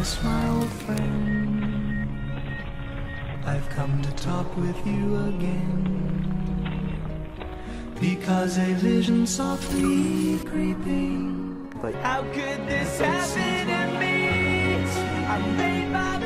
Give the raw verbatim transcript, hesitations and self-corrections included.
darkness, my old friend. I've come to talk with you again, because a vision softly creeping. Like, how could this happen to me? I made my